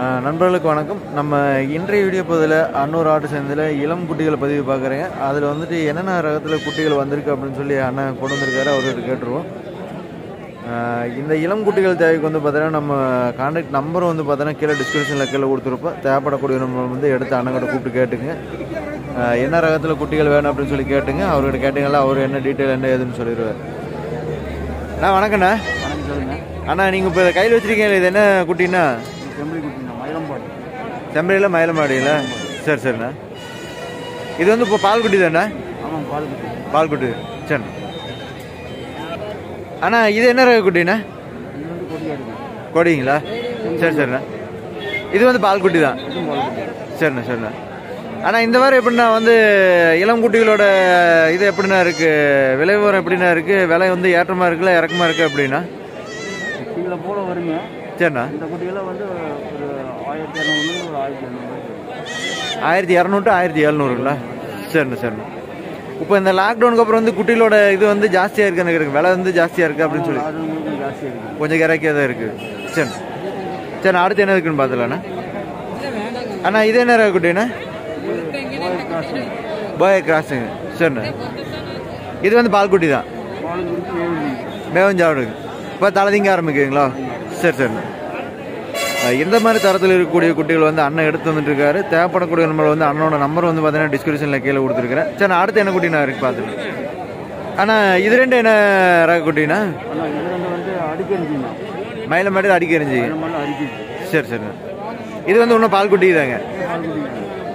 நண்பர்களுக்கு வணக்கம். நம்ம இன்றைய வீடியோ பதில் அன்னூர் ஆட்டு சேர்ந்தில் இளம் குட்டிகளை பதிவு பார்க்குறேங்க. அதில் வந்துட்டு என்னென்ன ரகத்தில் குட்டிகள் வந்திருக்கு அப்படின்னு சொல்லி அண்ணன் கொண்டு வந்திருக்காரு, அவர்கிட்ட கேட்டுருவோம். இந்த இளம் குட்டிகள் தேவைக்கு வந்து பார்த்தீங்கன்னா நம்ம கான்டாக்ட் நம்பர் வந்து பார்த்தீங்கன்னா கீழே டிஸ்கிரிப்ஷனில் கீழே கொடுத்துருப்போம். தேவைப்படக்கூடிய நம்ம வந்து எடுத்து அண்ணங்கிட்ட கூப்பிட்டு கேட்டுங்க. என்ன ரகத்தில் குட்டிகள் வேணும் அப்படின்னு சொல்லி கேட்டுங்க. அவர்கிட்ட கேட்டிங்களா அவர் என்ன டீட்டெயில் என்ன ஏதுன்னு சொல்லிடுவார். அண்ணா வணக்கண்ணா. வணக்கம் சொல்லுங்க அண்ணா. நீங்கள் இப்போ இதை கையில் வச்சுருக்கீங்க, இது என்ன குட்டின்னா? செம்பளி குட்டிண்ணா, மயிலம்பாடி. செம்பரியில் மயிலமாடிங்களா? சரி சரிண்ணா. இது வந்து இப்போ பால் குட்டி தானே? ஆமாம், பால் குட்டி. பால் குட்டி சரி அண்ணா. இது என்ன ரக குட்டிண்ணா? இது வந்து கொடியாடுங்க. கொடிங்களா? சரி சரிண்ணா. இது வந்து பால் குட்டி தான். இதுவும் பால் குட்டி. சரிண்ணா சரிண்ணா. ஆனால் இந்த மாதிரி எப்படின்னா வந்து இளம் குட்டிகளோட இது எப்படின்னா இருக்குது, விலை விவரம் எப்படின்னா இருக்குது? விலை வந்து ஏற்றமாக இருக்குல்ல இறக்கமாக இருக்குது அப்படின்னா? கீழே போல வருங்க. சரிண்ணா. இந்த குட்டிகளாம் வந்து ஒரு 1200 ஒரு 1200. 1200 1700ங்களா? சரிண்ணா சரிண்ணா. இப்போ இந்த லாக்டவுனுக்கு அப்புறம் வந்து குட்டிகளோட இது வந்து ஜாஸ்தியாக இருக்குன்னு இருக்குது, விலை வந்து ஜாஸ்தியாக இருக்குது அப்படின்னு சொல்லி அது உங்களுக்கு ஜாஸ்தியாக இருக்குது. கொஞ்சம் கிறக்கியாக தான் இருக்குது. சரி சரி. அடுத்து என்ன இருக்குன்னு பார்த்துலாண்ணா. அண்ணா இது என்ன ரக குட்டிண்ணா? பாய் கிராஸுங்க. சரிண்ணா. இது வந்து பால் குட்டி தான். பால் குட்டி மேவஞ்சாடுங்க. இப்போ தலை திங்க ஆரம்பிக்குதுங்களா? சரி சரிண்ணா. எந்த மாதிரி தரத்தில் இருக்கக்கூடிய குட்டிகள் வந்து அண்ணன் எடுத்து வந்துட்டு இருக்காரு. தேவைப்படக்கூடிய நம்பர் வந்து அண்ணனோட நம்பர் வந்து பார்த்தீங்கன்னா டிஸ்கிரிப்ஷனில் கீழே கொடுத்துருக்கிறேன். சரி, அடுத்து என்ன குட்டினா இருக்கு பார்த்துட்டு. ஆனால் இது ரெண்டு என்ன ரக குட்டினா? ஆனால் இது ரெண்டு வந்து அடிக்கரிஞ்சிண்ணா, மயிலமாடி அடிக்கரிஞ்சி. அடிக்கரிஞ்சி. சரி சரிண்ணா. இது வந்து இன்னும் பால் குட்டி தாங்க. பால் குட்டி.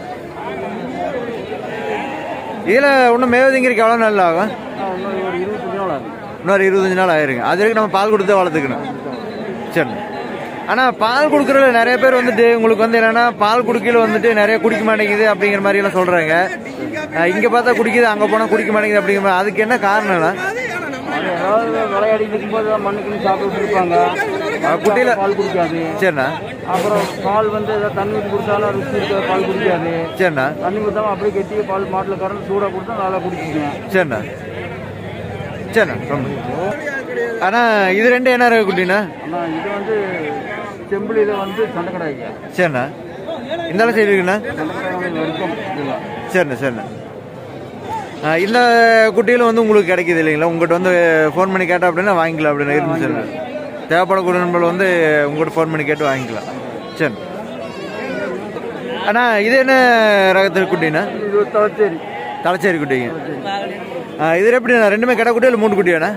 இதில் இன்னும் மேவதிங்கிறதுக்கு எவ்வளோ நாள் ஆகும்? இன்னும் ஒரு 25 நாள் ஆகும். இன்னொரு 25 நாள் ஆயிருங்க. அது வரைக்கும் நம்ம பால் கொடுத்து வளர்த்துக்கணும். சரிண்ணா. ஆனால் பால் கொடுக்குறதுல நிறைய பேர் வந்துட்டு உங்களுக்கு வந்து என்னென்னா பால் குடிக்கையில் வந்துட்டு நிறைய குடிக்க மாட்டேங்குது அப்படிங்கிற மாதிரியெல்லாம் சொல்கிறாங்க. இங்கே பார்த்தா குடிக்குது, அங்கே போனால் குடிக்க மாட்டேங்குது அப்படிங்கிற மாதிரி. அதுக்கு என்ன காரணம்னா? அது ஏதாவது விளையாடிட்டு இருக்கும்போது மண்ணுக்குன்னு சாப்பிட்டு இருப்பாங்க, குட்டியில் பால் குடிக்காது. சரிண்ணா. அப்புறம் பால் வந்து ஏதாவது தண்ணி ஊற்றி கொடுத்தாலும் ருசி இருக்க பால் குடிக்காது. சரிண்ணா. தண்ணி கொடுத்தாலும் அப்படியே கட்டி பால் மாட்டில் கறந்து சூடாக கொடுத்தா நல்லா குடிச்சிங்க. சரிண்ணா சரிண்ணா. ஆனால் இது ரெண்டு என்ன ரக குட்டிண்ணா? ஆனால் இது வந்து செம்பிளியில் வந்து சண்டைக்கடாய்ங்க. சரிண்ணா. இந்த சைடு இருக்குண்ணா? சண்டைக்கடாய் வரைக்கும். சரிண்ணா சரிண்ணா. இந்த குட்டியில் வந்து உங்களுக்கு கிடைக்கிது இல்லைங்களா? உங்கள்கிட்ட வந்து ஃபோன் பண்ணி கேட்டால் அப்படின்னா வாங்கிக்கலாம் அப்படின்னு இருந்து. சரிண்ணா. தேவைப்படக்கூடிய நண்பர்கள் வந்து உங்கள்கிட்ட ஃபோன் பண்ணி கேட்டு வாங்கிக்கலாம். சரி. அண்ணா இது என்ன ரகத்தில் குட்டிண்ணா? இது தலைச்சேரி. தலைச்சேரி குட்டிங்க. இது எப்படிண்ணா? ரெண்டுமே கிடா குட்டி இல்லை 3 குட்டியாண்ணா?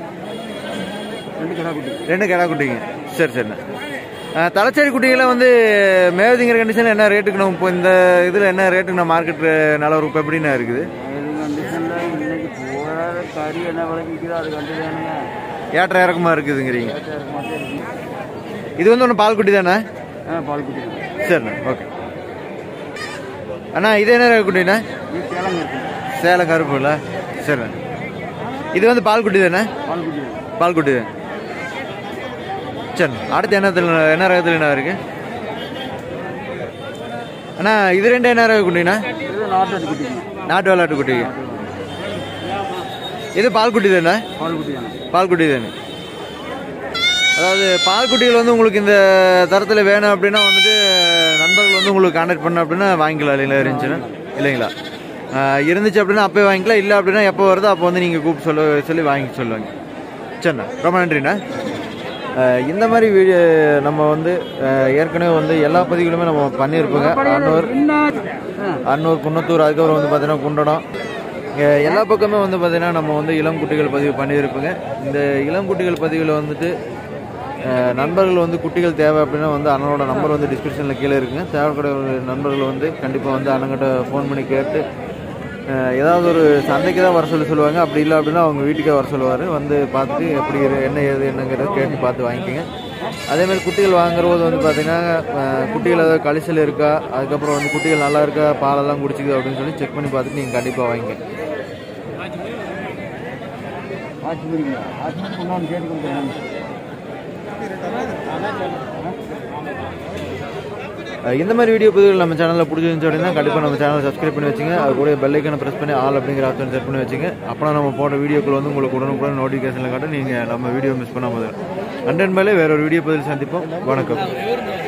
2 கிடா குட்டி. 2 கிடா குட்டிங்க. சரி சரிண்ணா. தலைச்சேரி குட்டிகளை வந்து மேவதிங்கிற கண்டிஷனில் என்ன ரேட்டுக்கு இப்போ இந்த இதில் என்ன ரேட்டுக்கு நான் மார்க்கெட்டு நிலவரம் இப்போ எப்படின்னா இருக்குது? கண்டிஷனில் இன்னைக்கு போகிற கறி என்ன விளக்கிக்குதோ அது கண்டு தானுங்க ஏற்ற இறக்கமாக இருக்குதுங்கிறீங்க. இது வந்து ஒன்று பால் குட்டி தானே? பால் குட்டி. சரிண்ணா. ஓகே அண்ணா. இது என்ன ரக குட்டிண்ணா? இது சேலம் இருக்கு. சேலம் கருப்புல. சரிண்ணா. இது வந்து பால் குட்டி தானே? பால் குட்டி. பால் குட்டி தான். சரி. அடுத்து என்ன ரகத்தில் என்ன இருக்கு அண்ணா? இது ரெண்டு என்ன ரக குட்டிண்ணா? இது நாட்டு குட்டி. நாட்டு விளையாட்டு குட்டிங்க. இது பால் குட்டி தானே? பால் குட்டி தானே. பால் குட்டி தானே. அதாவது பால் குட்டிகள் வந்து உங்களுக்கு இந்த தரத்தில் வேணும் அப்படின்னா வந்துட்டு நண்பர்கள் வந்து உங்களுக்கு கான்டாக்ட் பண்ண அப்படின்னா வாங்கிக்கலாம் இல்லைங்களா? இருந்துச்சுன்னா இல்லைங்களா? இருந்துச்சு அப்படின்னா அப்போயே வாங்கிக்கலாம். இல்லை அப்படின்னா எப்போ வருதோ அப்போ வந்து நீங்கள் கூப்பிட்டு சொல்லி வாங்கி சொல்லுவாங்க. சரிண்ணா. ரொம்ப நன்றிண்ணா. இந்த மாதிரி வீடியோ நம்ம வந்து ஏற்கனவே வந்து எல்லா பதிவுகளுமே நம்ம பண்ணியிருப்போங்க. அன்னூர் குன்னத்தூர், அதுக்கப்புறம் வந்து பார்த்தீங்கன்னா குண்டடம், எல்லா பக்கமே வந்து பார்த்தீங்கன்னா நம்ம வந்து இளம் குட்டிகள் பதிவு பண்ணியிருப்போங்க. இந்த இளம் குட்டிகள் பதிவில் வந்துட்டு நண்பர்கள் வந்து குட்டிகள் தேவை அப்படின்னா வந்து அண்ணனோட நம்பர் வந்து டிஸ்கிரிப்ஷனில் கீழே இருக்குங்க. தேவைக்கூடிய நண்பர்கள் வந்து கண்டிப்பாக வந்து அண்ணங்கிட்ட ஃபோன் பண்ணி கேட்டு ஏதாவது ஒரு சந்தைக்கு தான் வர சொல்லுவாங்க. அப்படி இல்லை அப்படின்னா அவங்க வீட்டுக்கே வர சொல்லுவார். வந்து பார்த்துட்டு எப்படி என்ன ஏது என்னங்கிறத கேட்டு பார்த்து வாங்கிக்கோங்க. அதேமாதிரி குட்டிகள் வாங்குற போது வந்து பார்த்தீங்கன்னா குட்டிகள் ஏதாவது கழிச்சல் இருக்கா, அதுக்கப்புறம் வந்து குட்டிகள் நல்லா இருக்கா, பாலெல்லாம் குடிச்சிக்குது அப்படின்னு சொல்லி செக் பண்ணி பார்த்துட்டு நீங்கள் கண்டிப்பாக வாங்கிங்க. இந்த மாதிரி வீடியோ பதிவுகள் நம்ம சேனலில் பிடிச்சிருந்துச்சு அப்படின்னா கண்டிப்பாக நம்ம சேனலை சப்ஸ்கிரைப் பண்ணி வச்சுங்க. அது கூட பெல் ஐக்கானை ப்ரெஸ் பண்ணி ஆல் அப்படிங்கிற ஆப்ஷன் செட் பண்ணி வச்சுங்க. அப்போ நம்ம போட்ட வீடியோக்கள் வந்து உங்களுக்கு உடனுக்குடன் நோட்டிஃபிகேஷனில் காட்ட நீங்கள் நம்ம வீடியோ மிஸ் பண்ணாமல். அண்ட் மேலே வேற ஒரு வீடியோ பதிவில் சந்திப்போம். வணக்கம்.